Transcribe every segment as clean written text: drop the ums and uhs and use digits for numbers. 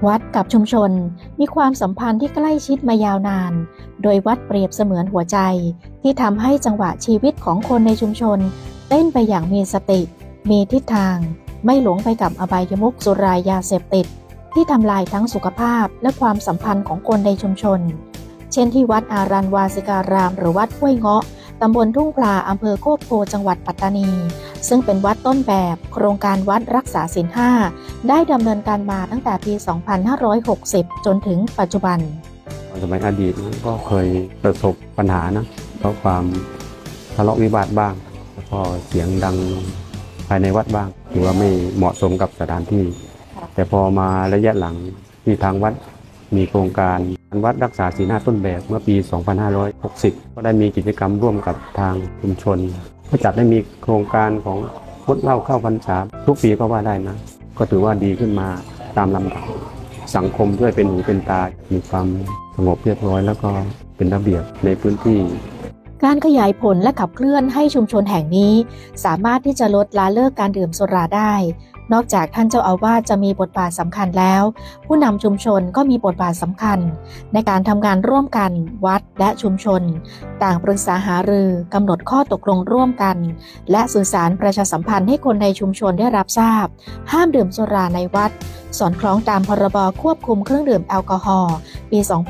วัดกับชุมชนมีความสัมพันธ์ที่ใกล้ชิดมายาวนานโดยวัดเปรียบเสมือนหัวใจที่ทำให้จังหวะชีวิตของคนในชุมชนเต้นไปอย่างมีสติมีทิศทางไม่หลงไปกับอบายมุขสุรายาเสพติดที่ทำลายทั้งสุขภาพและความสัมพันธ์ของคนในชุมชนเช่นที่วัดอารันวาสิการามหรือวัดห้วยเงาะตำบลทุ่งพลาอำเภอโคกโพจังหวัดปัตตานีซึ่งเป็นวัดต้นแบบโครงการวัดรักษาศีล 5ได้ดำเนินการมาตั้งแต่ปี 2560 จนถึงปัจจุบันสมัยอดีตก็เคยประสบปัญหานะเพราะความทะเลาะวิวาทบ้างแล้วก็เสียงดังภายในวัดบ้างถือว่าไม่เหมาะสมกับสถานที่แต่พอมาระยะหลังที่ทางวัดมีโครงการวัดรักษาศีล 5ต้นแบบเมื่อปี 2560 ก็ได้มีกิจกรรมร่วมกับทางชุมชนก็จัดได้มีโครงการของงดเหล้าเข้าพรรษาทุกปีก็ว่าได้นะก็ถือว่าดีขึ้นมาตามลำดับสังคมด้วยเป็นหูเป็นตามีความสงบเรียบร้อยแล้วก็เป็นระเบียบในพื้นที่การขยายผลและขับเคลื่อนให้ชุมชนแห่งนี้สามารถที่จะลดละเลิกการดื่มสุราได้นอกจากท่านเจ้าอาวาสจะมีบทบาทสำคัญแล้วผู้นำชุมชนก็มีบทบาทสำคัญในการทำงานร่วมกันวัดและชุมชนต่างปรึกษาหารือกำหนดข้อตกลงร่วมกันและสื่อสารประชาสัมพันธ์ให้คนในชุมชนได้รับทราบห้ามดื่มสุราในวัดสอดคล้องตามพรบควบคุมเครื่องดื่มแอลกอฮอล์ปี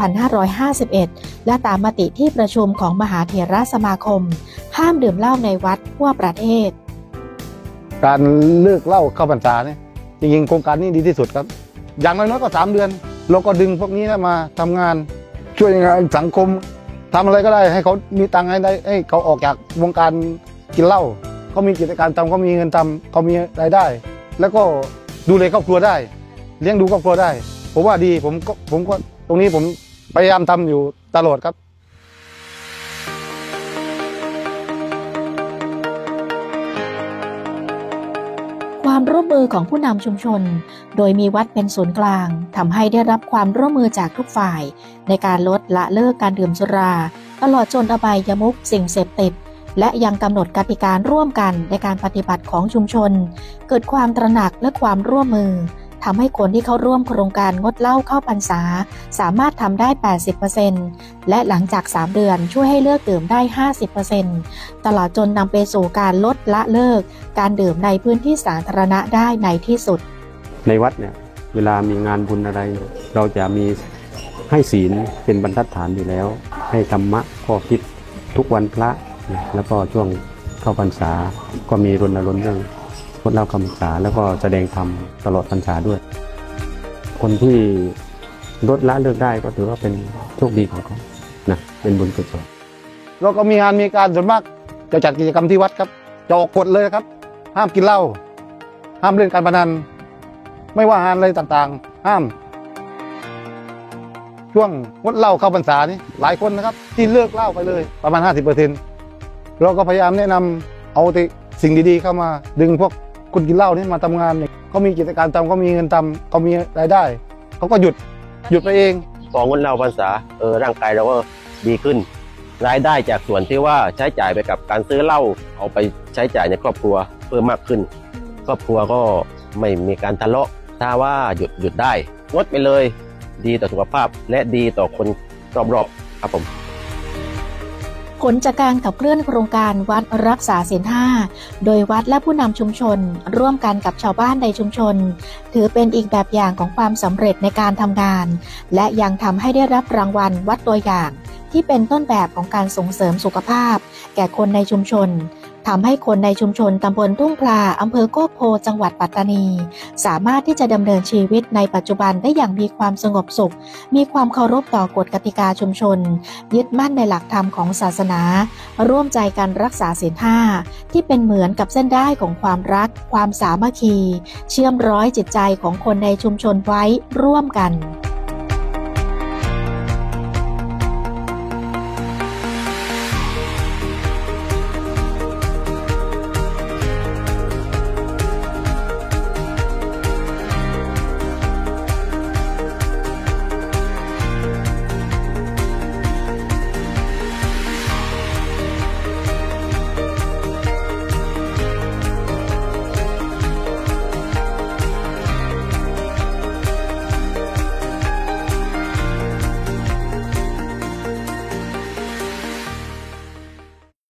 2551 และตามมติที่ประชุมของมหาเถรสมาคมห้ามดื่มเหล้าในวัดทั่วประเทศการเลิกเหล้าเข้าพรรษาเนี่ยจริงๆโครงการนี้ดีที่สุดครับอย่างน้อยๆก็3 เดือนเราก็ดึงพวกนี้มาทำงานช่วยงานสังคมทำอะไรก็ได้ให้เขามีตังค์ให้เขาออกจากวงการกินเหล้าเขามีกิจการทำเขามีเงินทำเขามีรายได้ แล้วก็ดูแลครอบครัวได้เลี้ยงดูครอบครัวได้ผมว่าดีผมก็ตรงนี้ผมพยายามทำอยู่ตลอดครับความร่วมมือของผู้นำชุมชนโดยมีวัดเป็นศูนย์กลางทำให้ได้รับความร่วมมือจากทุกฝ่ายในการลดละเลิกการดื่มสุราตลอดจนอบายมุขสิ่งเสพติดและยังกำหนดกติการ่วมกันในการปฏิบัติของชุมชนเกิดความตระหนักและความร่วมมือทำให้คนที่เข้าร่วมโครงการงดเหล้าเข้าพรรษาสามารถทำได้ 80% และหลังจาก3 เดือนช่วยให้เลิกดื่มได้ 50% ตลอดจนนำไปสู่การลดละเลิกการดื่มในพื้นที่สาธารณะได้ในที่สุดในวัดเนี่ยเวลามีงานบุญอะไรเราจะมีให้ศีลเป็นบรรทัดฐานอยู่แล้วให้ธรรมะข้อคิดทุกวันพระแล้วก็ช่วงเข้าพรรษาก็มีรณรงค์เรื่องงดเหล้าเข้าพรรษาแล้วก็แสดงธรรมตลอดพรรษาด้วยคนที่ลดละเลิกได้ก็ถือว่าเป็นโชคดีของเขานะเป็นบุญกุศลเราก็มีงานมีการส่วนมากจะจัดกิจกรรมที่วัดครับจะออกกฎเลยครับห้ามกินเหล้าห้ามเล่นการพนันไม่ว่างานอะไรต่างๆห้ามช่วงงดเหล้าเข้าพรรษานี่หลายคนนะครับที่เลิกเหล้าไปเลยประมาณ 50% เราก็พยายามแนะนำเอาแต่สิ่งดีๆเข้ามาดึงพวกคนกินเหล้านี่มาทำงานเนี่ยเขามีกิจการทำเขามีเงินทำเขามีรายได้เขาก็หยุดไปเองพองดเหล้าพรรษาร่างกายเราก็ดีขึ้นรายได้จากส่วนที่ว่าใช้จ่ายไปกับการซื้อเหล้าเอาไปใช้จ่ายในครอบครัวเพิ่มมากขึ้นครอบครัวก็ไม่มีการทะเลาะถ้าว่าหยุดได้งดไปเลยดีต่อสุขภาพและดีต่อคนรอบๆครับผมผลจากการขับเคลื่อนโครงการวัดรักษาศีล 5โดยวัดและผู้นำชุมชนร่วมกันกับชาวบ้านในชุมชนถือเป็นอีกแบบอย่างของความสำเร็จในการทำงานและยังทำให้ได้รับรางวัลวัดตัวอย่างที่เป็นต้นแบบของการส่งเสริมสุขภาพแก่คนในชุมชนทำให้คนในชุมชนตำบลทุ่งพลาอำเภอโคกโพจังหวัดปัตตานีสามารถที่จะดำเนินชีวิตในปัจจุบันได้อย่างมีความสงบสุขมีความเคารพต่อกฎกติกาชุมชนยึดมั่นในหลักธรรมของศาสนาร่วมใจกันรักษาศีล 5ที่เป็นเหมือนกับเส้นด้ายของความรักความสามัคคีเชื่อมร้อยจิตใจของคนในชุมชนไว้ร่วมกัน